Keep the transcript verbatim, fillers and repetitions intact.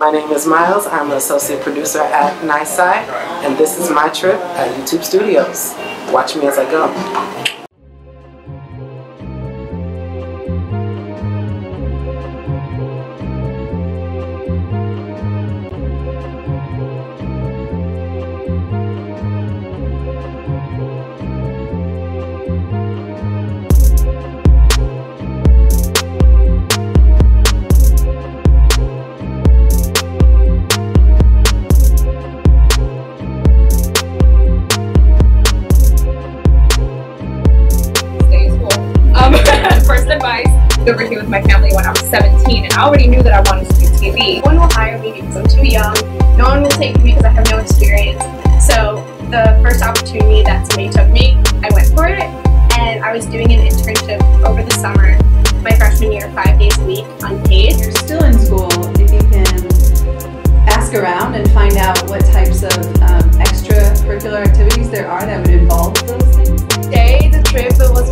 My name is Miles. I'm an associate producer at Nightside, and this is my trip at YouTube Studios. Watch me as I go. First advice, over here with my family when I was seventeen, and I already knew that I wanted to do T V. No one will hire me because I'm too young. No one will take me because I have no experience. So the first opportunity that somebody took me, I went for it, and I was doing an internship over the summer, my freshman year, five days a week, unpaid. You're still in school, if you can ask around and find out what types of um, extracurricular activities there are that would involve those things. Today, the trip was